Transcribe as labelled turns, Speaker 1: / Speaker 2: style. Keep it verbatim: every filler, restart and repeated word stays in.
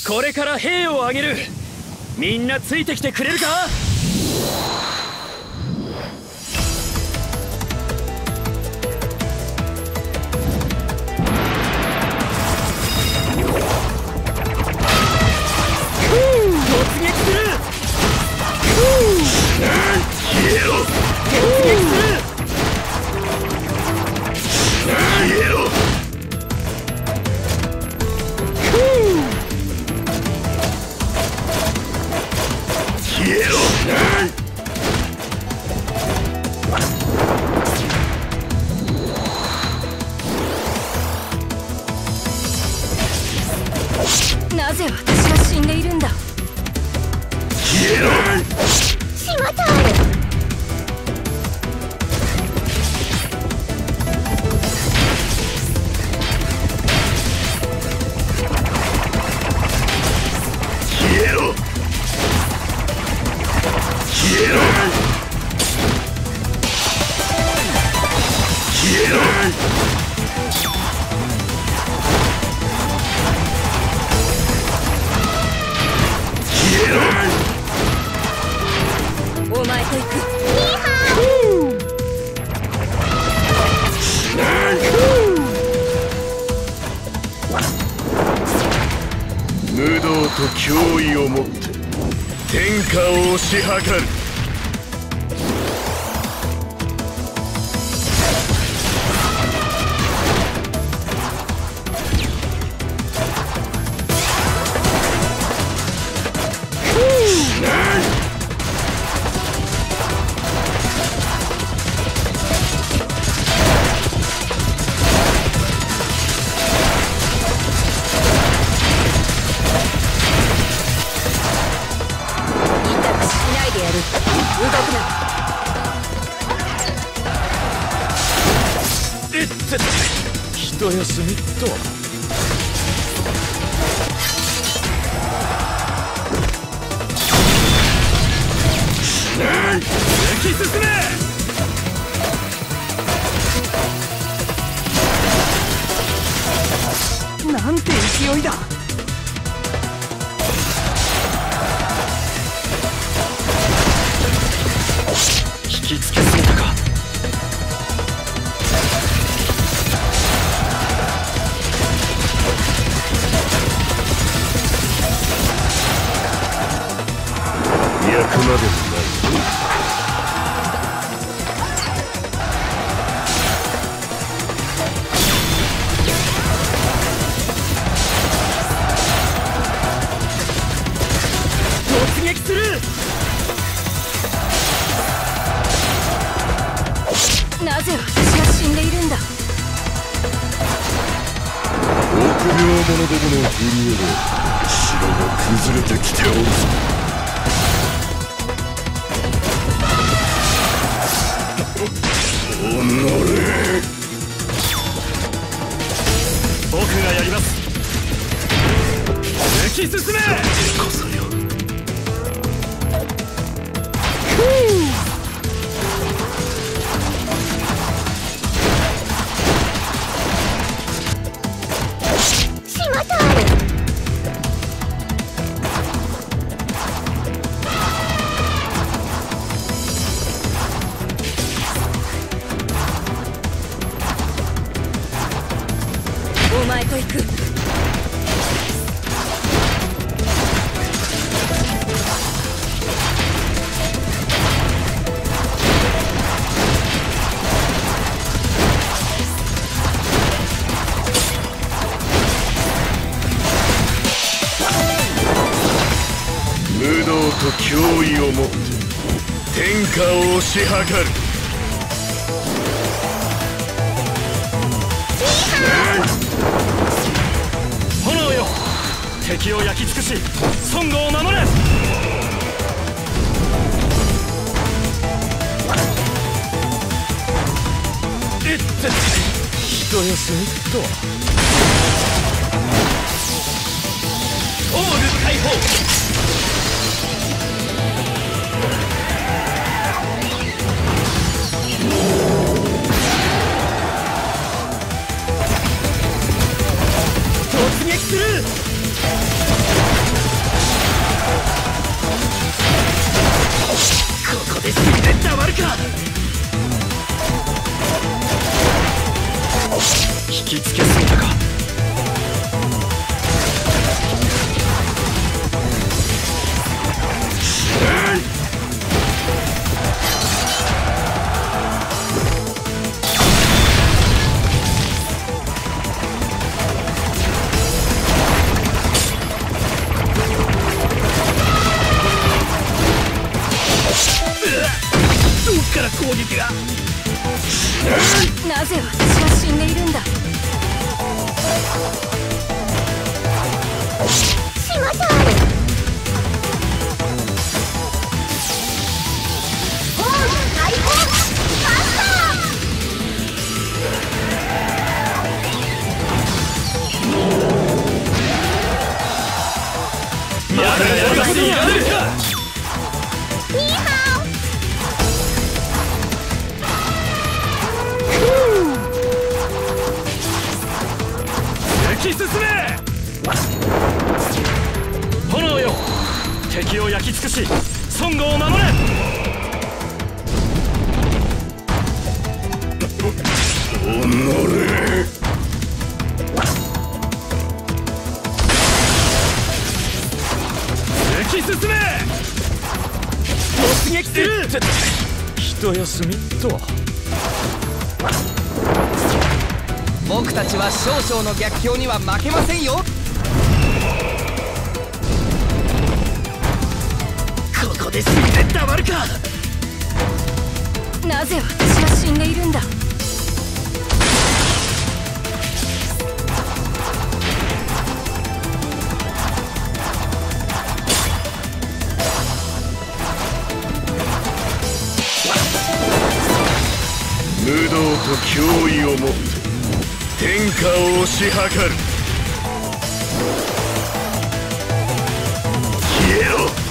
Speaker 1: これから兵を挙げる。みんなついてきてくれるか。突撃する。消えろ。突撃する。消えろ。消えろ。
Speaker 2: なぜ私は死んでいるんだ。
Speaker 1: 消えろ。
Speaker 2: しまった。
Speaker 1: 消えろ。消えろ。消えろ。消えろ。
Speaker 2: お前と行く。
Speaker 1: 無道と脅威をもって天下を推し量る。一休みっと。突き進め。
Speaker 3: なんて勢いだ。
Speaker 1: 引きつけすぎたか。焼くまでもない。突撃する。
Speaker 2: なぜ私は死んでいるんだ。
Speaker 1: 臆病者どもの震えで城が崩れてきておるぞ。おのれ。僕がやります。突き進め。こそよ。
Speaker 2: しまった。お前と行く。
Speaker 1: 無道と脅威をもって天下を推し量る。炎よ、敵を焼き尽くし孫悟を守れ。いって一休みっと。オール解放。突撃する。
Speaker 4: きつけすぎたか。どっから攻撃が。
Speaker 2: なぜ私は死んでいるんだ。しまった。おう、解放マスタ
Speaker 4: ー。やるやるかしやるか。
Speaker 2: ニーハオ。
Speaker 4: 突き進め。炎よ、敵を焼き尽くし孫悟を守れ。
Speaker 1: おのれ。
Speaker 4: 突き進め。突撃する。一休みと。
Speaker 3: 僕たちは少々の逆境には負けませんよ。
Speaker 4: ここで死んでたまるか。
Speaker 2: なぜ私は死んでいるんだ。
Speaker 1: 無道と脅威をもって天下を推し量る。消えろ。